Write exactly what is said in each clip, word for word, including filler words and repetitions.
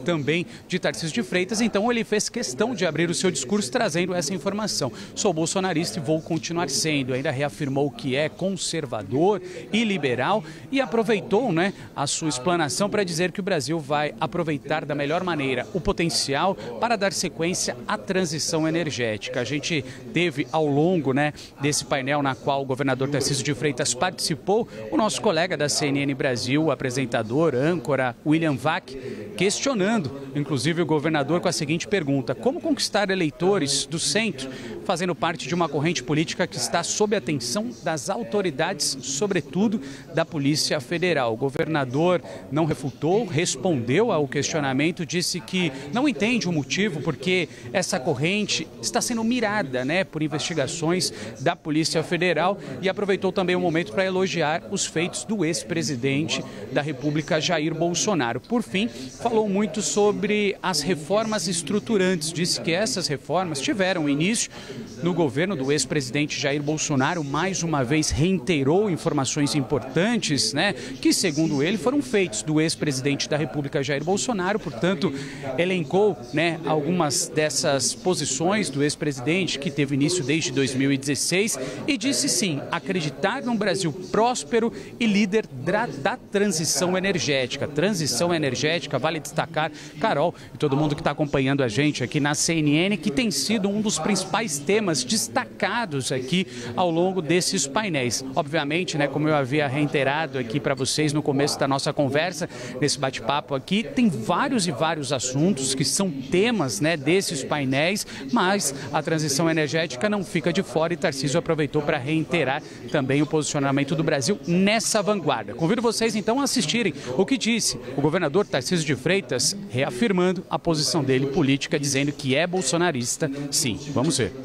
também de Tarcísio de Freitas, então ele fez questão de abrir o seu discurso trazendo essa informação. Sou bolsonarista e vou continuar sendo. Ainda reafirmou que é conservador e liberal e aproveitou, né, a sua explanação para dizer que o Brasil vai aproveitar da melhor maneira o potencial para dar sequência à transição energética. A gente teve ao longo, né, desse painel na qual o governador Tarcísio de Freitas participou, o nosso colega da C N N Brasil, apresentador, âncora, William Vac, questionando, inclusive, o governador com a seguinte pergunta: como conquistar eleitores do centro, fazendo parte de uma corrente política que está sob a atenção das autoridades, sobretudo da Polícia Federal? O governador não refutou, respondeu ao questionamento, disse que não entende o motivo porque essa corrente está sendo mirada, né, por investigações da Polícia Federal, e aproveitou também o momento para elogiar os feitos do ex-presidente da República, Jair Bolsonaro. Por fim, falou muito sobre as reformas estruturantes. Disse que essas reformas tiveram início no governo do ex-presidente Jair Bolsonaro. Mais uma vez reiterou informações importantes, né, que, segundo ele, foram feitos do ex-presidente da República, Jair Bolsonaro. Portanto, elencou, né, algumas dessas posições do ex-presidente que teve início desde dois mil e dezesseis e disse sim, acreditar num Brasil próspero e líder da, da transição energética. Transição energética, vale destacar, Carol e todo mundo que está acompanhando a gente aqui na C N N, que tem sido um dos principais temas destacados aqui ao longo desses painéis. Obviamente, né, como eu havia reiterado aqui para vocês no começo da nossa conversa, nesse bate-papo aqui, tem vários e vários assuntos que são temas, né, desses painéis, mas a transição energética não fica de fora e Tarcísio aproveitou para reiterar também o posicionamento do Brasil nessa vanguarda. Convido vocês então a assistirem o que disse o governador Tarcísio de Freitas, reafirmando a posição dele política, dizendo que é bolsonarista, sim. Vamos ver.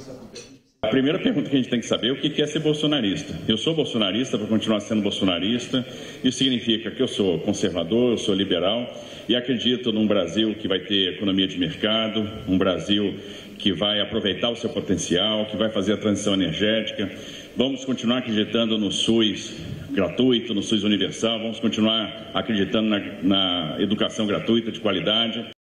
A primeira pergunta que a gente tem que saber é o que é ser bolsonarista. Eu sou bolsonarista, vou continuar sendo bolsonarista. Isso significa que eu sou conservador, eu sou liberal e acredito num Brasil que vai ter economia de mercado, um Brasil que vai aproveitar o seu potencial, que vai fazer a transição energética. Vamos continuar acreditando no SUS gratuito, no SUS universal, vamos continuar acreditando na, na educação gratuita de qualidade.